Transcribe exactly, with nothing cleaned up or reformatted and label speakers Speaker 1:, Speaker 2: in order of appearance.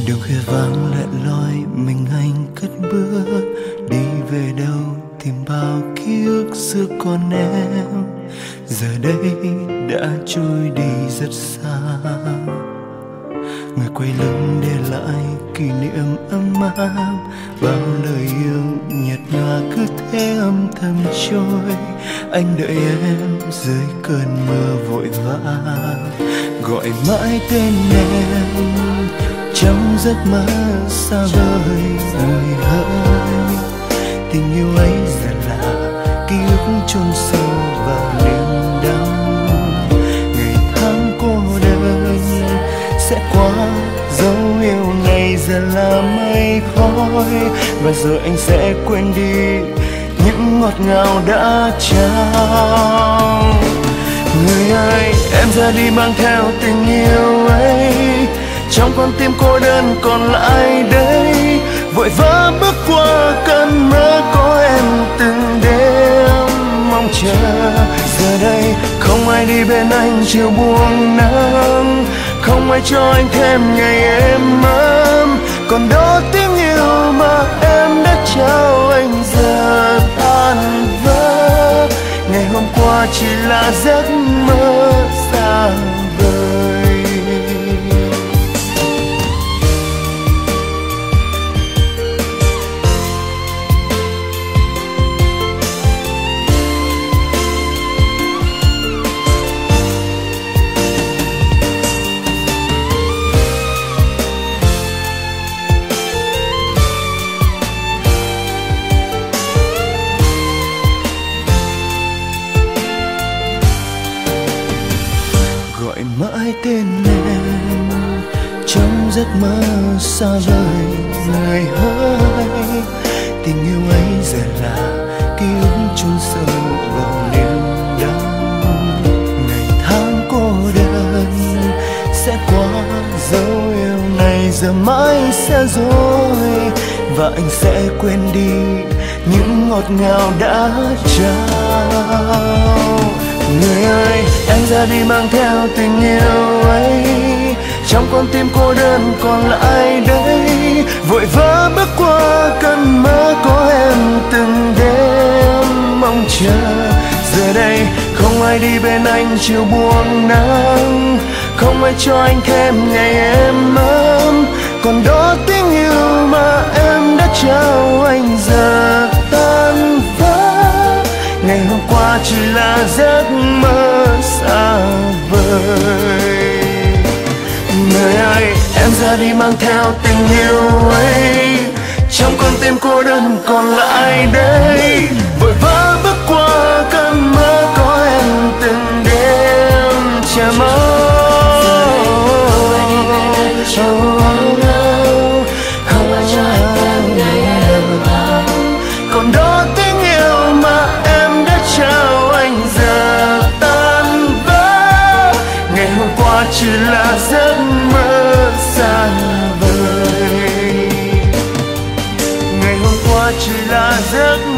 Speaker 1: Đường khuya vắng lẻ loi mình anh cất bước, đi về đâu tìm bao ký ức xưa còn em, giờ đây đã trôi đi rất xa. Người quay lưng để lại kỷ niệm ấm áp, bao lời yêu nhạt nhòa cứ thế âm thầm trôi. Anh đợi em dưới cơn mưa vội vã, gọi mãi tên em trong giấc mơ xa vời người hỡi. Tình yêu ấy giờ là ký ức chôn sâu vào niềm đau. Ngày tháng cô đơn sẽ qua, dấu yêu này giờ là mây khói, và rồi anh sẽ quên đi những ngọt ngào đã trao. Người ơi, em ra đi mang theo tình yêu ấy, trong con tim cô đơn còn lại đây. Vội vã bước qua cơn mơ có em từng đêm mong chờ. Giờ đây không ai đi bên anh chiều buông nắng, không ai cho anh thêm ngày êm ấm. Còn đó tiếng yêu mà em đã trao anh giờ tan vỡ. Ngày hôm qua chỉ là giấc mơ xa vời. Mãi tên em trong giấc mơ xa vời người hỡi. Tình yêu ấy giờ là ký ức chôn sâu vào niềm đau. Ngày tháng cô đơn sẽ qua, dấu yêu này giờ mãi sẽ dối, và anh sẽ quên đi những ngọt ngào đã trao. Người ơi, em ra đi mang theo tình yêu ấy, trong con tim cô đơn còn lại đây. Vội vã bước qua cơn mơ có em từng đêm mong chờ. Giờ đây không ai đi bên anh chiều buông nắng, không ai cho anh thêm ngày êm ấm. Còn đó tiếng yêu mà em đã trao anh giờ tan vỡ. Ngày hôm qua chỉ là giấc mơ xa vời. Người ơi, em ra đi mang theo tình yêu ấy, trong con tim cô đơn còn lại đây. Vội vã bước qua cơn mơ có em từng đêm chờ mong. Còn đó tiếng yêu mà em đã trao anh giờ tan vỡ. Ngày hôm qua chỉ là giấc mơ xa vời. Ngày hôm qua chỉ là giấc mơ